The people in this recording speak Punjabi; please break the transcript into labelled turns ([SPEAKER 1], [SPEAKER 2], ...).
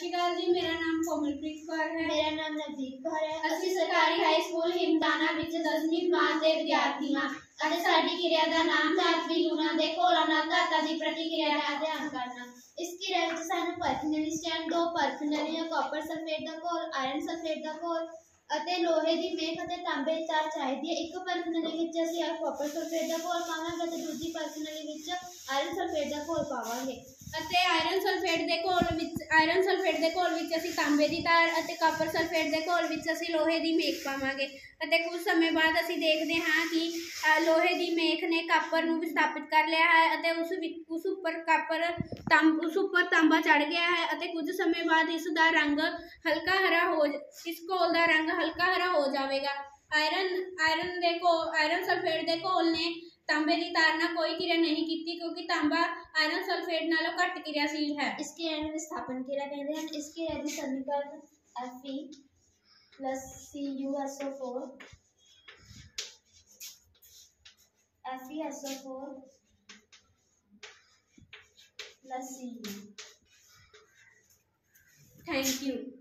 [SPEAKER 1] श्री अकाल जी, मेरा नाम कोमलप्रीत कौर है।
[SPEAKER 2] मेरा नाम नवदीप कौर है।
[SPEAKER 1] ਅਸੀਂ ਸਰਕਾਰੀ ਹਾਈ ਸਕੂਲ ਹਿੰਮਤਾਨਾ ਵਿੱਚ 10ਵੀਂ ਜਮਾਤ ਦੇ ਵਿਦਿਆਰਥੀ ਹਾਂ ਅਤੇ ਸਾਡੀ ਕਿਰਿਆ ਦਾ ਨਾਮ ਧਾਤਵੀ ਲੂਣਾ ਦੇ ਘੋਲਾਂ ਨਾਲ ਧਾਤਾਂ ਦੀ ਪ੍ਰਤੀਕਿਰਿਆ ਦਾ ਅਧਿਐਨ ਕਰਨਾ।
[SPEAKER 2] इस क्रिया ਵਿੱਚ ਸਾਨੂੰ ਪਰਖਣਲੀ ਸਟੈਂਡ, ਦੋ ਪਰਖਣਲੀਆਂ, ਕਾਪਰ ਸਲਫੇਟ ਦਾ ਘੋਲ, ਆਇਰਨ ਸਲਫੇਟ ਦਾ ਘੋਲ ਅਤੇ ਲੋਹੇ ਦੀ ਮੇਖ ਅਤੇ ਤਾਂਬੇ ਦੀ ਤਾਰ ਚਾਹੀਦੀ ਹੈ। ਇੱਕ ਪਰਖਣਲੀ ਵਿੱਚ ਅਸੀਂ ਕਾਪਰ ਸਲਫੇਟ ਦਾ ਘੋਲ ਪਾਵਾਂਗੇ ਅਤੇ ਦੂਜੀ ਪਰਖਣਲੀ ਵਿੱਚ ਆਇਰਨ ਸਲਫੇਟ ਦਾ ਘੋਲ ਪਾਵਾਂਗੇ
[SPEAKER 1] ਅਤੇ ਆਇਰਨ ਸਲਫੇਟ ਦੇ ਘੋਲ ਵਿੱਚ ਅਸੀਂ ਤਾਂਬੇ ਦੀ ਤਾਰ ਅਤੇ ਕਾਪਰ ਸਲਫੇਟ ਦੇ ਘੋਲ ਵਿੱਚ ਅਸੀਂ ਲੋਹੇ ਦੀ ਮੇਖ ਪਾਵਾਂਗੇ ਅਤੇ ਕੁਝ ਸਮੇਂ ਬਾਅਦ ਅਸੀਂ ਦੇਖਦੇ ਹਾਂ ਕਿ ਲੋਹੇ ਦੀ ਮੇਖ ਨੇ ਕਾਪਰ ਨੂੰ ਵਿਸਥਾਪਿਤ ਕਰ ਲਿਆ ਹੈ ਅਤੇ ਉਸ ਉੱਪਰ ਤਾਂਬਾ ਚੜ ਗਿਆ ਹੈ ਅਤੇ ਕੁਝ ਸਮੇਂ ਬਾਅਦ ਇਸ ਘੋਲ ਦਾ ਰੰਗ ਹਲਕਾ ਹਰਾ ਹੋ ਜਾਵੇਗਾ। ਆਇਰਨ ਸਲਫੇਟ ਦੇ ਘੋਲ ਨੇ तांबे की तार ਨਾਲ कोई क्रिया नहीं की क्योंकि तांबा आयरन सल्फेट नालों घट क्रियाशील है।
[SPEAKER 2] इसके विस्थापन क्रिया कहते हैं। इसके समीकरण Fe plus CuSO4 FeSO4 plus Cu।
[SPEAKER 1] Thank you.